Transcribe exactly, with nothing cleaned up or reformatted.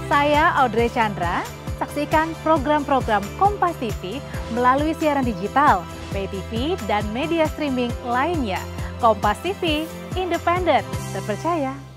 Saya Audrey Chandra, saksikan program-program Kompas T V melalui siaran digital, pay T V, dan media streaming lainnya. Kompas T V, independen, terpercaya,